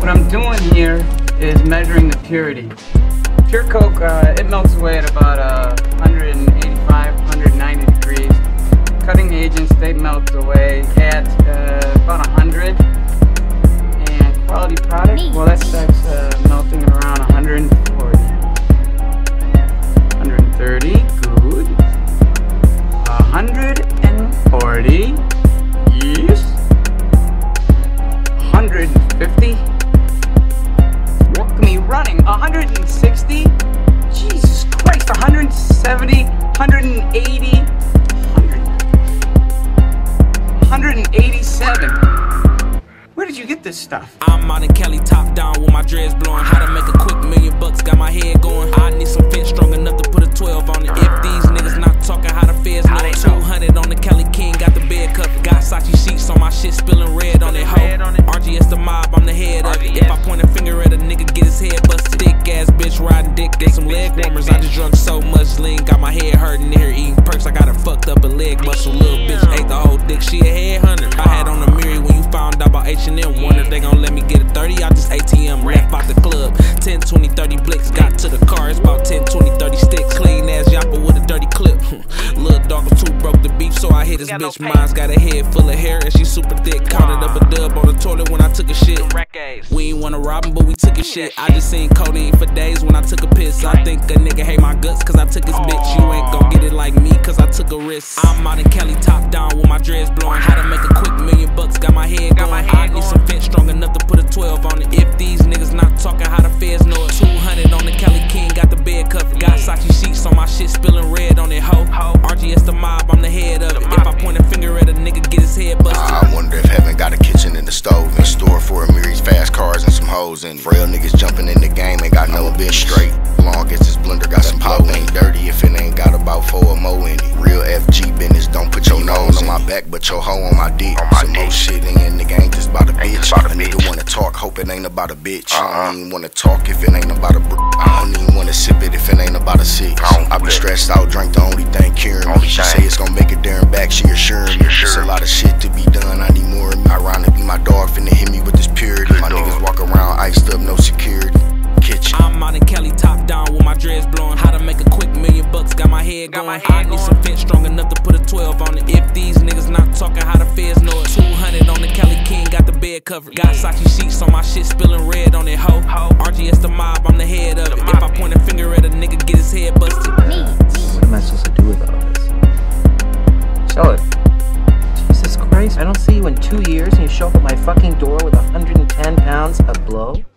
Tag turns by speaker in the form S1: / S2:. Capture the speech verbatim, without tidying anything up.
S1: What I'm doing here is measuring the purity. Pure Coke, uh, it melts away at about uh, one eighty-five, one ninety degrees. Cutting agents, they melt away at uh, about one hundred. And quality product, well that starts uh, melting at around one forty. one thirty, good. one forty, yes. one fifty. Walk me running. one sixty. Jesus Christ. one seventy. one eighty. one eighty-seven. Where did you get this stuff?
S2: I'm out in Cali, top down with my dreads blowing. How to make a quick million bucks, got my head going. I need some fence strong enough to put a twelve on it. If these niggas not talking, how the feds know. two hundred on the Cali King, got the bed covered. Got Sachi sheets on my shit, spilling red on it. Ho, R G S the mob, I'm the head of it. If I point a finger at a nigga, get his head busted. Thick ass bitch riding dick, get some leg warmers. I just drunk so much lean, got my head hurting in here eating perks. I got her fucked up a leg muscle. Little bitch ate the whole dick, she a head hunter. I had on the mirror when you found out about H and M. Wonder if they gon' let me get a thirty, I just A T M left out the club. ten, twenty, thirty blicks, got to the car, it's about ten, twenty, thirty sticks. Clean ass yapper with a dirty clip. Little dog or two broke the beef, so I hit his bitch. Mine's got a head full of hair and she super thick. Counted up a dub on the toilet when I took a shit. We ain't wanna rob him, but we took his shit. I just seen codeine for days when I took a piss. I think a nigga hate my guts cause I took his bitch. You ain't gon' get it like me cause I took a risk. I'm out in Cali, top down with my dreads blowing. How to make a quick million bucks, got my head going. I need some fence strong enough to put a twelve on it. If these niggas not talking, how the feds know it. two hundred on the Cali King, got the bed covered. Got Sachi sheets on my shit, spilling red on it. Ho, R G S the mob, I'm the head of it. If I point a finger at a nigga, get his head busted.
S3: I wonder if heaven got a kitchen and a stove and store for a Amiri's fast cars and some hoes in it. Frail niggas jumping in the game ain't got no bitch straight. Long as this blender got some pop, ain't dirty if it ain't got about four or more in it. Real F G business, don't put your nose on my back, but your hoe on my dick. Some more shit in your nigga ain't just about a bitch. A nigga wanna talk, hope it ain't about a bitch. I don't even wanna talk if it ain't about a br. I don't even wanna sip it if it ain't about a six. I be stressed out, drink the only thing curing me. She say it's gon' make it there and back, she assuring me. It's a lot of shit to be done, I need more of me. Ironically, my dog finna hit me with this purity. My niggas walk around iced up, no security. Kitchen.
S2: I'm out in Cali, top down with my dreads blowing. How to make a quick million bucks, got my head going. I need some fence strong enough to put a twelve on it. If these niggas not talking, how the feds know it. two hundred on the Cali King, got the bed covered. Got Sachi sheets on my shit, spilling red on it. Ho, R G S the mob, I'm the head of it. If I point a finger at a nigga, get his head busted.
S4: What am I supposed to do with all this? Sell it. Jesus Christ, I don't see you in two years and you show up at my fucking door with one hundred ten pounds of blow?